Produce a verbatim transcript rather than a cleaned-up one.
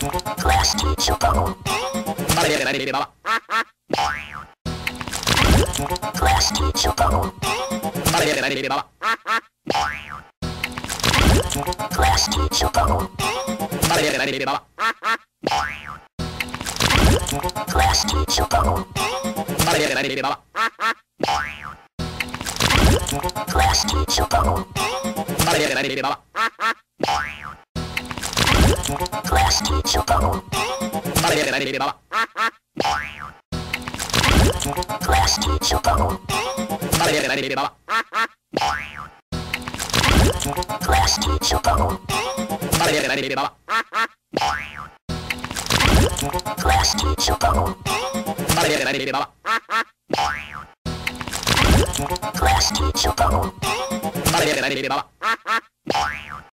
Klasky, Csupo. Klasky, Csupo. Klasky, Csupo. Klasky, Csupo. Klasky, Csupo. Klasky, Csupo. Klasky, Csupo. Klasky, Csupo. Klasky, Csupo. Klasky, Csupo.